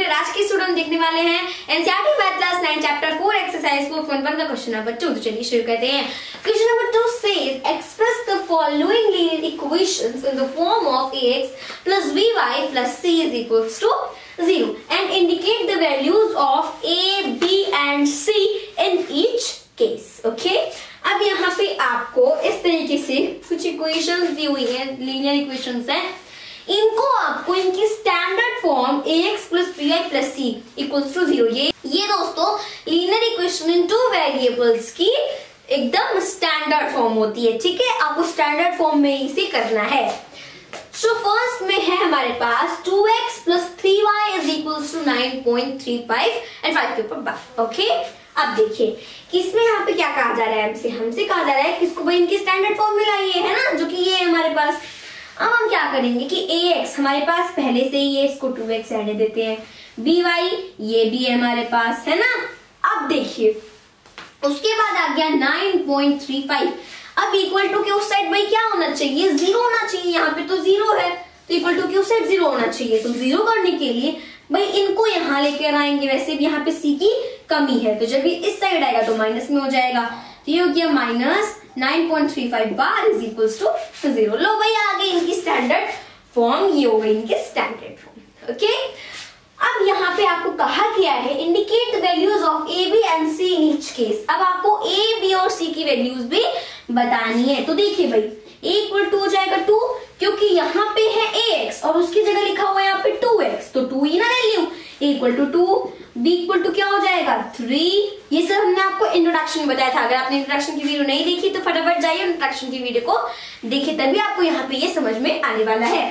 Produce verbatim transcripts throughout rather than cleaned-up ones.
अगर आज की स्टूडेंट देखने वाले हैं NCERT math class nine chapter four exercise four point one का क्वेश्चन नंबर टू। तो चलिए शुरू करते हैं। Question number two says express the following linear equations in the form of ax plus by plus c is equals to zero and indicate the values of a, b and c in each case. Okay? अब यहाँ पे आपको इस तरीके से कुछ equations दी हुई है, लीनियर इक्वेशंस हैं। इनको आपको इनकी standard form ax plus by plus c equals to zero, ये ये दोस्तों linear equation in two variables की एकदम स्टैंडर्ड फॉर्म होती है। ठीक है, आपको स्टैंडर्ड फॉर्म में इसे करना है। सो so, फर्स्ट में है हमारे पास two x plus three y is equals to nine point three five and five के ऊपर बार। ओके, अब देखिए किसमें यहाँ पे क्या कहा जा रहा है, हमसे हमसे कहा जा रहा है किसको भाई इनकी स्टैंडर्ड फॉर्म में लाइए, है ना, जो कि ये है हमारे पास। अब हम क्या करेंगे कि ax हमारे पास पहले से ही है, इसको टू एक्स रहने देते हैं। by ये भी है हमारे पास, है ना। अब देखिए उसके बाद आ गया नाइन पॉइंट थ्री फाइव। अब इक्वल टू के उस साइड भाई क्या होना चाहिए, जीरो होना चाहिए। यहाँ पे तो जीरो है तो इक्वल टू के उस साइड जीरो होना चाहिए। तो जीरो करने के लिए भाई इनको यहाँ लेकर आएंगे। वैसे भी यहाँ पे सी की कमी है तो जब ये इस साइड आएगा तो माइनस में हो जाएगा। तो ये हो गया minus nine point three five bar is equals to zero. लो भाई आ गई इनकी स्टैंडर्ड फॉर्म, ये हो गई इनकी स्टैंडर्ड फॉर्म। ओके, अब यहाँ पे आपको कहा गया है indicate the values of A B and C in each case. अब आपको ए बी और सी की वैल्यूज भी बतानी है। तो देखिए भाई a इक्वल टू हो जाएगा टू, क्योंकि यहाँ पे है ax और उसकी जगह लिखा हुआ है यहाँ पे टू एक्स, तो टू ही ना value. a equal to two, b equal to क्या हो जाएगा थ्री। ये सब हमने आपको इंट्रोडक्शन में बताया था। अगर आपने इंट्रोडक्शन की वीडियो नहीं देखी तो फटाफट जाइए इंट्रोडक्शन की वीडियो को देखिए, तभी आपको यहाँ पे ये समझ में आने वाला है।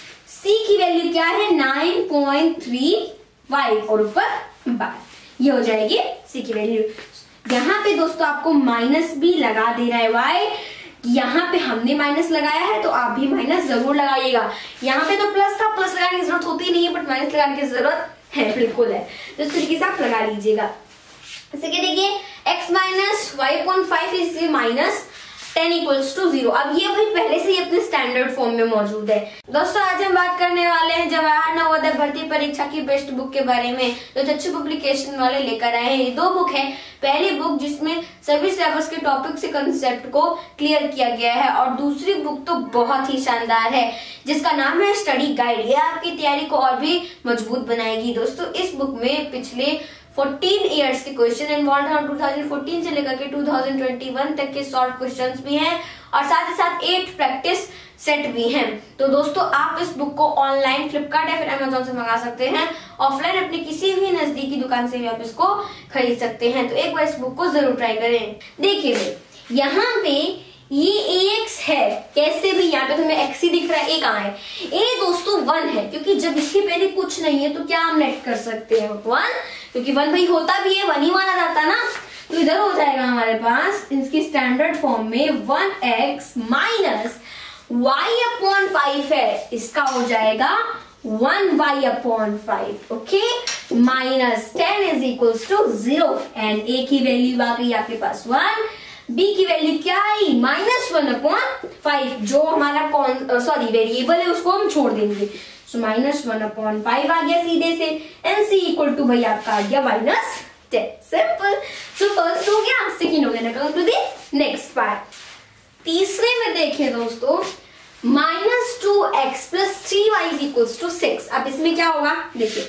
c की वैल्यू क्या है नाइन पॉइंट थ्री फाइव और ऊपर बार, ये हो जाएगी c की वैल्यू। यहाँ पे दोस्तों आपको माइनस भी लगा दे रहा है वाई, यहाँ पे हमने माइनस लगाया है तो आप भी माइनस जरूर लगाइएगा। यहाँ पे तो प्लस था, प्लस लगाने की जरूरत होती नहीं है, बट माइनस लगाने की जरूरत है, बिल्कुल है। तो इस तरीके से आप लगा लीजिएगा। जैसे कि देखिए x minus y point five is minus ten equals to zero. अब ये भाई पहले से ही अपने स्टैंडर्ड फॉर्म में मौजूद है। दोस्तों आज हम बात करने वाले हैं जवाहर नवोदय भर्ती परीक्षा की बेस्ट बुक के बारे में, जो अच्छे पब्लिकेशन वाले लेकर आए हैं। ये दो बुक है। पहली बुक जिसमें सभी सिलेबस के टॉपिक से कंसेप्ट को क्लियर किया गया है, और दूसरी बुक तो बहुत ही शानदार है जिसका नाम है स्टडी गाइड। ये आपकी तैयारी को और भी मजबूत बनाएगी। दोस्तों इस बुक में पिछले फोर्टीन इयर्स के क्वेश्चन इन्वॉल्व हैं, टू थाउजेंड फोर्टीन से लेकर के टू थाउजेंड ट्वेंटी वन तक के शॉर्ट क्वेश्चंस भी हैं, और साथ ही साथ एट प्रैक्टिस सेट भी हैं। तो दोस्तों आप इस बुक को ऑनलाइन फ्लिपकार्ट या फिर अमेजोन से मंगा सकते हैं, ऑफलाइन अपनी किसी भी नजदीकी दुकान से भी आप इसको खरीद सकते हैं। तो एक बार इस बुक को जरूर ट्राई करें। देखिए यहाँ पे ये ax है, कैसे भी यहाँ पे तुम्हें x ही दिख रहा है, a कहाँ है, a दोस्तों वन है, क्योंकि जब इसके पहले कुछ नहीं है तो क्या हम नेट कर सकते हैं वन, क्योंकि वन भाई होता भी है, वन ही माना जाता ना। तो इधर हो जाएगा हमारे पास इसकी स्टैंडर्ड फॉर्म में one x minus y upon five है, इसका हो जाएगा one y upon five. Okay, minus ten is equals to zero and a की वैल्यू आ गई आपके पास वन, b की वैल्यू क्या आई माइनस वन अपॉन फाइव, जो हमारा कौन सॉरी वेरिएबल है उसको हम छोड़ देंगे। So minus one upon five आ गया सीधे से, एंड c इक्वल टू भाई आपका आ गया minus ten. Simple. So first हो गया, सेकेंड हो गया। To the next part. तीसरे में देखिए दोस्तों minus two x plus three y is equals to six. अब इसमें क्या होगा देखिए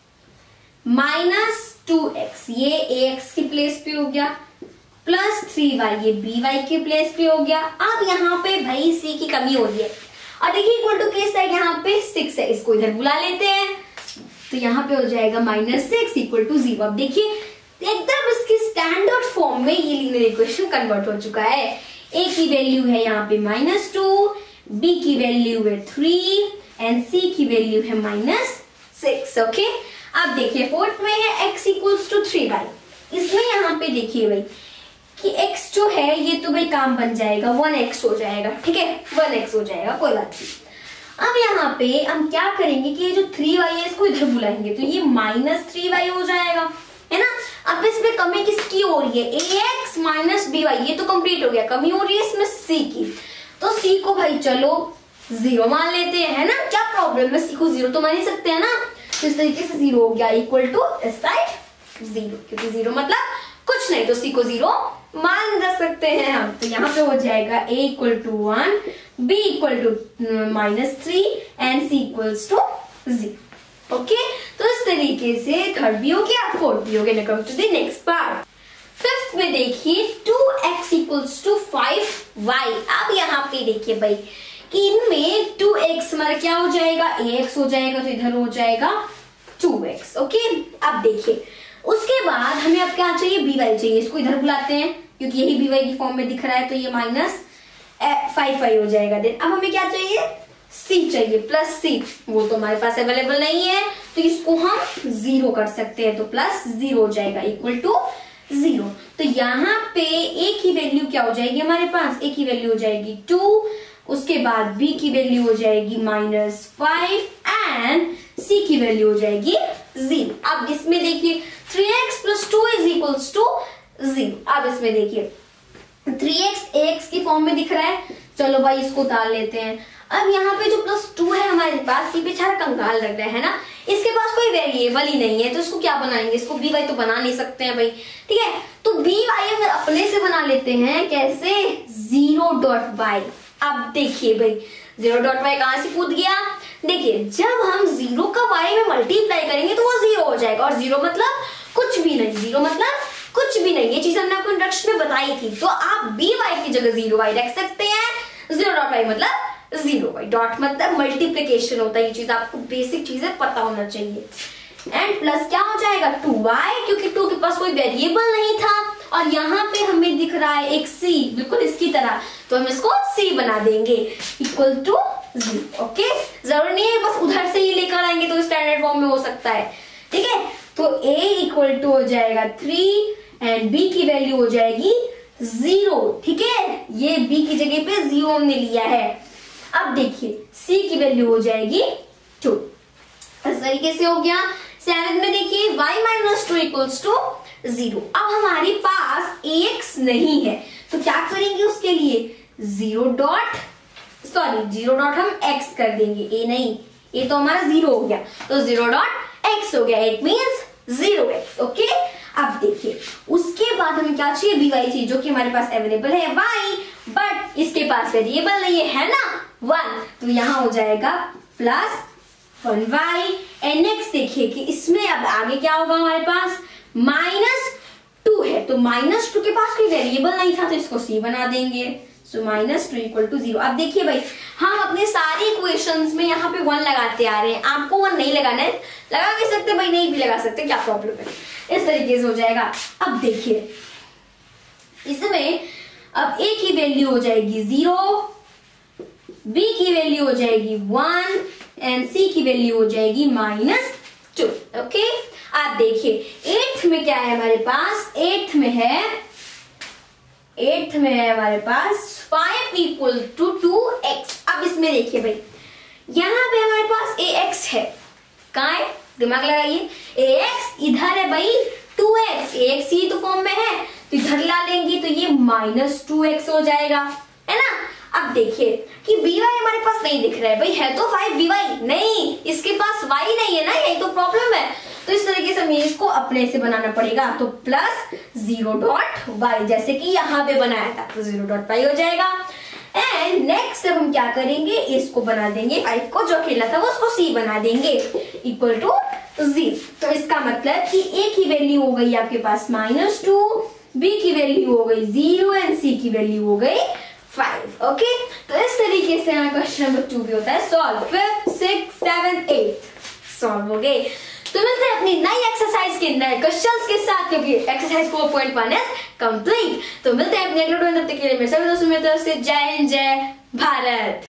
माइनस टू एक्स ये ax की प्लेस पे हो गया, प्लस थ्री वाई ये बी वाई के प्लेस पे हो गया। अब यहाँ पे भाई सी की कमी हो रही है, और देखिए इक्वल टू के साइड यहाँ पे सिक्स है, इसको इधर बुला लेते हैं। तो यहाँ पे हो जाएगा minus six equal to zero. अब देखिए एकदम इसकी स्टैंडर्ड फॉर्म में ये लीनियर इक्वेशन कन्वर्ट हो चुका है। ए की वैल्यू है यहाँ पे माइनस टू, बी की वैल्यू है थ्री एंड सी की वैल्यू है माइनस सिक्स। ओके, अब देखिए फोर्थ में है x equals to three y. इसमें यहाँ पे देखिए भाई कि x जो है ये तो भाई काम बन जाएगा, वन एक्स हो जाएगा। ठीक है, वन एक्स हो जाएगा, कोई बात नहीं। अब यहाँ पे हम क्या करेंगे कि ये जो थ्री वाई है इसको इधर बुलाएंगे, तो ये माइनस थ्री वाई हो जाएगा, है ना। अब इसमें कमी किसकी हो रही है, ax माइनस बी वाई, ये तो कंप्लीट हो गया। कमी हो रही है इसमें c की, तो c को भाई चलो जीरो मान लेते हैं, है ना। क्या प्रॉब्लम है, c को जीरो तो मान ही सकते हैं ना। तो इस तरीके से जीरो हो गया इक्वल टू इस साइड जीरो, क्योंकि जीरो मतलब कुछ नहीं, तो सी को जीरो मान रख सकते हैं हम। तो यहाँ पे हो जाएगा a equal to one, b equal to minus three and c equals to zero. Okay, तो इस तरीके से थर्ड भी हो गया, फोर्थ भी हो गया। Come to the next part. Fifth में देखिए two x equals to five y. अब यहाँ पे देखिए भाई कि इनमें टू एक्स हमारा क्या हो जाएगा, ax हो जाएगा, तो इधर हो जाएगा टू एक्स। ओके, अब देखिए उसके बाद हमें अब क्या चाहिए, by चाहिए। इसको इधर बुलाते हैं क्योंकि यही by की फॉर्म में दिख रहा है, तो ये माइनस फाइव फाइव हो जाएगा। देन अब हमें क्या चाहिए, c चाहिए प्लस c, वो तो हमारे पास अवेलेबल नहीं है, तो इसको हम जीरो कर सकते हैं, तो प्लस जीरो हो जाएगा इक्वल टू जीरो। तो यहाँ पे a की वैल्यू क्या हो जाएगी हमारे पास, a की वैल्यू हो जाएगी टू, उसके बाद b की वैल्यू हो जाएगी माइनस फाइव एंड c की वैल्यू हो जाएगी जीरो। अब इसमें देखिए three x plus two is equals to zero. अब इसमें देखिए थ्री एक्स ax की फॉर्म में दिख रहा है, चलो भाई इसको डाल लेते हैं। अब यहाँ पे जो प्लस टू है हमारे पास, ये बेचारा कंगाल लग रहा है ना, इसके पास कोई वेरिएबल ही नहीं है, तो इसको क्या बनाएंगे, इसको बी वाई तो बना नहीं सकते हैं भाई, ठीक है। तो बी वाई हम अपने से बना लेते हैं, कैसे, जीरो डॉट वाई। अब देखिए भाई जीरो डॉट वाई कहां से कूद गया, देखिए जब हम जीरो का वाई में मल्टीप्लाई करेंगे तो वो जीरो हो जाएगा, और जीरो मतलब कुछ भी नहीं, जीरो मतलब कुछ भी नहीं, ये चीज हमने आपको इंट्रोडक्शन में बताई थी। तो आप बी वाई की जगह जीरो वाई रख सकते हैं, जीरो डॉट वाई मतलब जीरो वाई, डॉट मतलब मल्टीप्लीकेशन होता है, ये चीज आपको बेसिक चीजें पता होना चाहिए। एंड प्लस क्या हो जाएगा टू वाई, क्योंकि टू के पास कोई वेरिएबल नहीं था, और यहाँ पे हमें दिख रहा है एक c, बिल्कुल इसकी तरह, तो हम इसको c बना देंगे इक्वल टू जीरो। ओके, जरूरी नहीं है बस उधर से ही लेकर आएंगे तो स्टैंडर्ड फॉर्म में हो सकता है, ठीक है। तो a इक्वल टू हो जाएगा थ्री एंड b की वैल्यू हो जाएगी जीरो, ठीक है, ये b की जगह पे जीरो हमने लिया है। अब देखिए c की वैल्यू हो जाएगी टू, इस तरीके से हो गया। सेवन में देखिए y minus two equals to zero. अब हमारे पास ax नहीं है, तो क्या करेंगे उसके लिए, zero dot sorry zero dot हम x कर देंगे, a नहीं, a तो हमारा जीरो हो गया, तो जीरो डॉट x हो गया, it means zero x. Okay, अब देखिए उसके बाद हमें क्या चाहिए, बी वाई चाहिए, जो कि हमारे पास अवेलेबल है y, बट इसके पास वेरिएबल नहीं है, है ना वन, तो यहाँ हो जाएगा plus one y. And next देखिए कि इसमें अब आगे क्या होगा, हमारे पास माइनस टू है, तो माइनस टू के पास कोई वेरिएबल नहीं था, तो इसको c बना देंगे, so minus two equal to zero. अब देखिए भाई हम अपने सारे इक्वेशंस में यहाँ पे वन लगाते आ रहे हैं, आपको वन नहीं लगाना है, लगा भी सकते भाई, नहीं भी लगा सकते, क्या प्रॉब्लम है, इस तरीके से हो जाएगा। अब देखिए इसमें अब a की वैल्यू हो जाएगी जीरो, b की वैल्यू हो जाएगी वन एंड c की वैल्यू हो जाएगी माइनस टू। ओके, आप देखिए एट्थ में क्या है हमारे पास, एट्थ में है एट्थ में है हमारे पास five equal to two x. अब इसमें देखिए भाई यहाँ पे हमारे पास ax है, कहाँ है, दिमाग लगाइए, ax इधर है भाई, टू एक्स, ax ही तो फॉर्म में है, तो इधर ला लेंगे तो ये माइनस टू एक्स हो जाएगा, है ना। अब देखिए कि by हमारे पास नहीं दिख रहा है भाई, है तो फाइव by नहीं, इसके पास y नहीं है ना, यही तो प्रॉब्लम है। तो इस तरीके से हमें इसको अपने से बनाना पड़ेगा, तो प्लस जीरो डॉट वाई, जैसे कि यहाँ पे बनाया था, तो जीरो डॉट वाई हो जाएगा। एंड नेक्स्ट अब हम क्या करेंगे, इसको बना देंगे फाइव को, जो अकेला था वो उसको c बना देंगे इक्वल टू जीरो। तो इसका मतलब कि a की वैल्यू हो गई आपके पास माइनस टू, b की वैल्यू हो गई जीरो एंड c की वैल्यू हो गई फाइव। ओके, तो इस तरीके से यहाँ क्वेश्चन नंबर टू भी होता है solve. Fifth, six, seven, eight solve हो गए। तो मिलते हैं अपनी नई एक्सरसाइज के नए क्वेश्चंस के साथ, क्योंकि exercise four point one is complete. तो मिलते हैं अपने अगले वीडियो में, तब तक के लिए मेरे सभी दोस्तों की तरफ से जय हिंद, जय भारत।